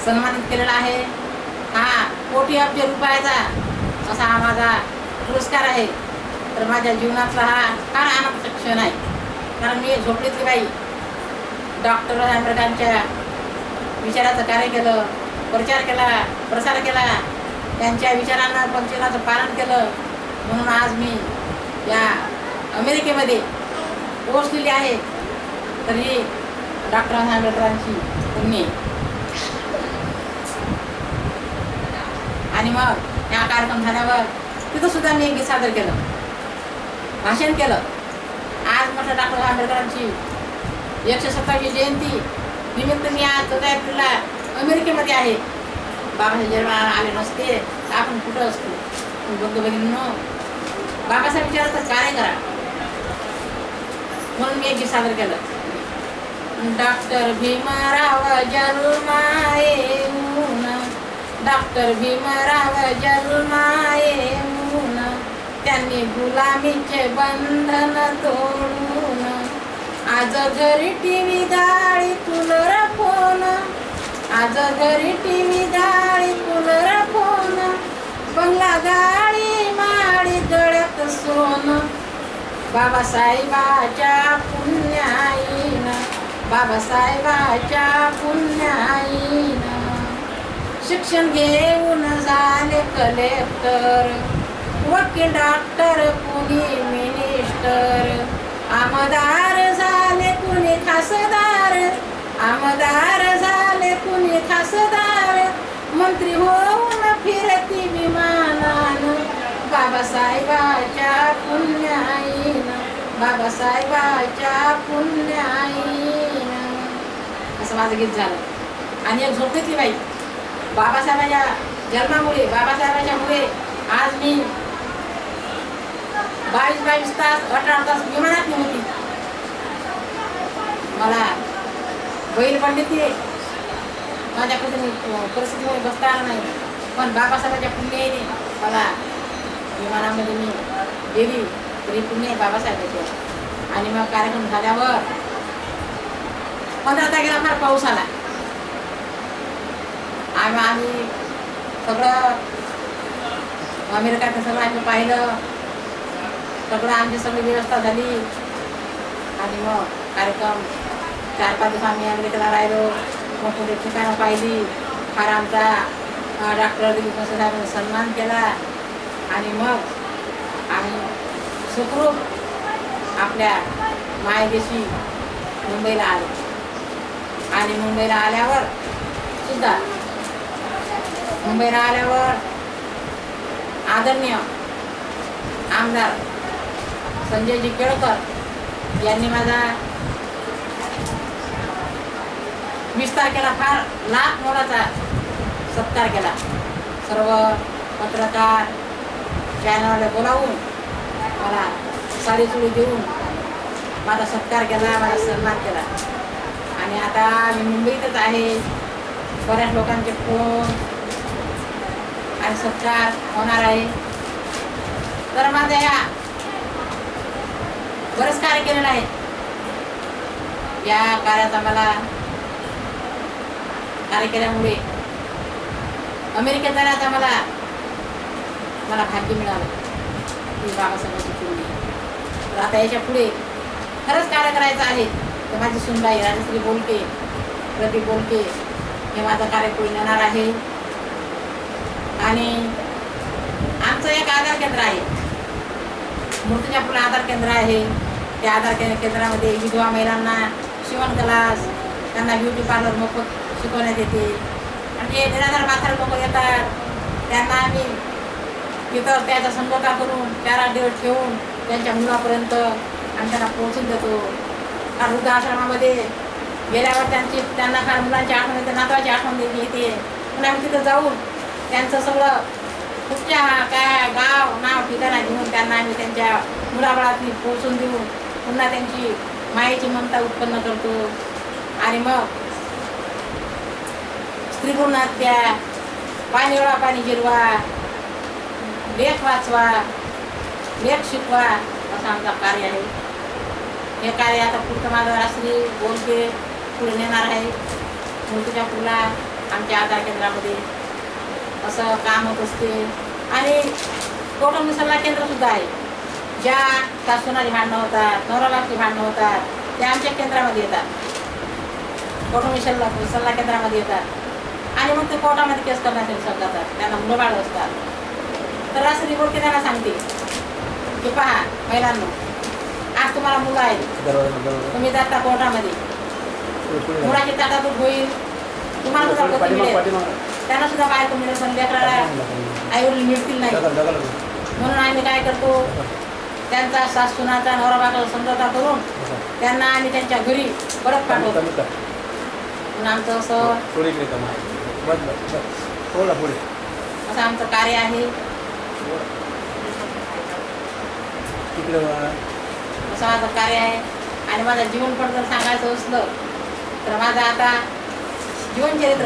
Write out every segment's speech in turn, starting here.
सन्मानित केलेला आहे। हा कोटी अब्ज रुपयाचा असा हा माझा पुरस्कार आहे। तर माझ्या जीवनातला हा फार आनंदाचा क्षण आहे, कारण मी झोपडीतली बाई डॉक्टर आंबेडकरांच्या विचाराचं कार्य केलं, प्रचार केला, प्रसार केला, त्यांच्या विचारांना पंचनाचं पालन केलं, म्हणून आज मी या अमेरिकेमध्ये पोहोचलेली आहे। तर ही डॉक्टर आंबेडकरांची पुण्य। आणि मग या कार्यक्रम झाल्यावर तिथं सुद्धा मी एक गीत सादर केलं, भाषण केलं। आज म्हटलं डॉक्टर आंबेडकरांची 127वी जयंती निमित्त मी आज 14 एप्रिलला अमेरिकेमध्ये आहे। बाबासाहेब जन्माला आले नसते तर आपण कुठं असतो। बंधू भगिनींनो, बाबासाहेब विचाराचं कार्य करा म्हणून मी एक गीत सादर केलं। डॉक्टर भीमराव जन्माला येऊन, डॉक्टर भीमराव जन्माला येऊन, त्यांनी गुलामीचे बंधन तोडून, आज घरी टीव्ही गाडी कूलर फोन, आज घरी टीव्ही गाडी कूलर फोन, बंगला गाडी माडी गळ्यात सोन, बाबासाहेबाच्या पुण्याईन, बाबासाहेबाच्या पुण्याईन, शिक्षण घेऊन झाले कलेक्टर, वकील डॉक्टर कुणी मिनिस्टर, आमदार झाले कुणी खासदार, आमदार झाले कुणी खासदार, मंत्री होऊन फिरती विमानान, बाबासाहेबाच्या पुण्याईन, बाबासाहेबाच्या पुण्याईन। असं माझं गीत झालं। आणि एक झोपेतली बाई बाबासाहेबांच्या जन्मामुळे, बाबासाहेबांच्या मुळे आज मी 22 तास 18 तास विमानात होती। मला बैल पडली ती, माझ्याकडे परिस्थितीमुळे बसता आलं नाही, पण बाबासाहेबांच्या पुण्याने मला विमानामध्ये मी गेली, तरी पुण्य बाबासाहेबांचे। आणि मग कार्यक्रम झाल्यावर 15 तारखेला फार पाऊस आला। आम्ही सगळं अमेरिकेत सगळं आम्ही पाहिलं, सगळं आमची सगळी व्यवस्था झाली। आणि मग कार्यक्रम 4-5 दिवस आम्ही अमेरिकेला राहिलो, मोठमोठी ठिकाणं पाहिली, फार आमचा डॉक्टर दिलीप साहेबांनी सन्मान केला। आणि मग आम्ही सुखरूप आपल्या मायदेशी मुंबईला आलो। आणि मुंबईला आल्यावर सुद्धा आदरणीय आमदार संजयजी केळकर यांनी माझा 20 तारखेला फार लाख मोलाचा सत्कार केला। सर्व पत्रकार चॅनलवाले बोलावून मला साडी चुडी देऊन माझा सत्कार केला, माझा सन्मान केला। आणि आता मी मुंबईतच आहे, बऱ्याच लोकांचे फोन आणि सत्कार होणार आहे। तर माझ्या या बरंच कार्य केलेलं आहे। या कार्याचा मला कार्य केल्यामुळे अमेरिकेत जाण्याचा मला भाग्य मिळालं, की बाबासाहेबांची पुण्य। तर आता याच्या पुढे खरंच कार्य करायचं आहे। तर माझी सुनबाई राजश्री बोलके, प्रदीप बोलके हे माझं कार्य पुढे नेणार आहे। आणि आमचं एक आधार केंद्र आहे, मूर्तिजापूरला आधार केंद्र आहे। त्या आधार केंद्रामध्ये विधवा महिलांना शिवण क्लास, त्यांना ब्युटी पार्लर मोफत शिकवण्यात येते। आणि जे निराधार म्हातारे लोक येतात त्यांना आम्ही तिथं त्याचा समझोता करून 4-8 दिवस ठेवून त्यांच्या मुलापर्यंत आम्ही त्यांना पोहोचून देतो। वृद्धाश्रमामध्ये गेल्यावर त्यांना फार मुलांची आठवण येते, नातवाची आठवण येते, पण आम्ही तिथं जाऊन त्यांचं सगळं कुठच्या काय गाव नाव ठिकाणा घेऊन त्यांना आम्ही त्यांच्या मुलाबाळात पोहोचून देऊन पुन्हा त्यांची मायेची ममता उत्पन्न करतो। आणि मग स्त्री भ्रूण हत्या, पाणी वळवा पाणी जिरवा, लेख वाचवा, लेख शिकवा, असं आमचं कार्य आहे। हे कार्य आता पुढचं माझं राजश्री बोलके पुढे नेणार आहे। मूर्तिजापूरला आमच्या आधार केंद्रामध्ये असं काम होत असते. आणि कौटुंबिक सल्ला केंद्रसुद्धा आहे. ज्या सासूनाची भांडणं होतात, नवरा-बायकोची भांडणं होतात, ते आमच्या केंद्रामध्ये येतात, कौटुंबिक सल्ला केंद्रामध्ये येतात. आणि मग ते कोर्टामध्ये केस करण्यासाठी जातात. त्यांना मुलं बाळ असतात. तर असं रिपोर्ट त्यांना सांगते की पहा महिलांनो, आज तुम्हाला मुलं आहेत, तुम्ही जाता कोर्टामध्ये, मुलाची ताटातूट होईल, तुम्हाला सुद्धा पती मिळेल, त्यांना सुद्धा बायको मिळेल, पण लेकराला आईवडील मिळतील नाही. म्हणून आम्ही काय करतो, त्यांचा सासूनाचा नवरा बायकोला समझोता करून त्यांना आम्ही त्यांच्या घरी परत पाठवतो. म्हणून आमचं असं आमचं कार्य आहे. असं माझं कार्य आहे. आणि माझं जीवनपट जर सांगायचं असलं तर माझं आता जीवनचरित्र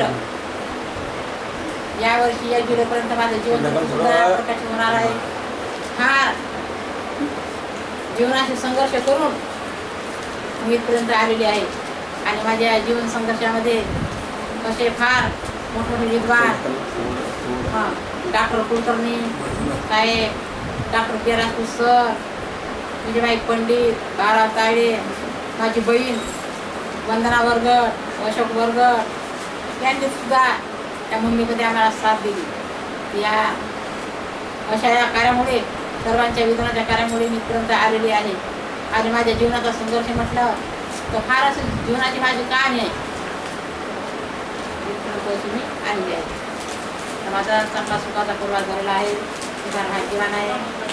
यावर्षी 1 जुलैपर्यंत माझं जीवनचरित्र प्रकाशित होणार आहे. फार जीवनाशी संघर्ष करून मी इथपर्यंत आलेली आहे. आणि माझ्या जीवन संघर्षामध्ये असे फार मोठमोठे विद्वान, डॉक्टर कुलकर्णी साहेब, डॉक्टर के राजपूत सर, विजयबाई पंडित, बाळा ताळे, माझी बहीण वंदना वरगड, अशोक वरगड यांनी सुद्धा त्या मुंबईमध्ये आम्हाला साथ दिली. या अशा या कार्यामुळे, सर्वांच्या विधानाच्या कार्यामुळे मी इथपर्यंत आलेली आहे. आणि माझ्या जीवनाचा संघर्ष म्हटलं तर फार असं जीवनाची माझी कहाणी आहे. इथपर्यंत अशी मी आलेली आहे. तर माझा चांगला सुखाचा पूर्वास झालेला आहे. मी फार भाग्यवान आहे.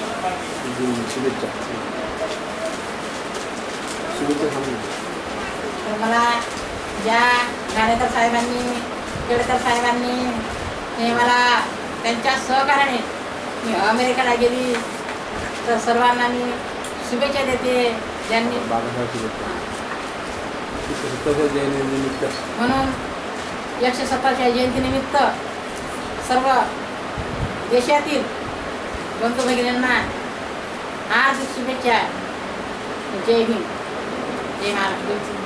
तर मला ज्या घाणेकर साहेबांनी, केळकर साहेबांनी हे मला त्यांच्या सहकार्याने मी अमेरिकेला गेली, तर सर्वांना मी शुभेच्छा देते. ज्यांनी म्हणून 117व्या जयंतीनिमित्त सर्व देशातील बंधू भगिनींना हार्दिक शुभेच्छा. जय हिंद, जय महाराष्ट्र.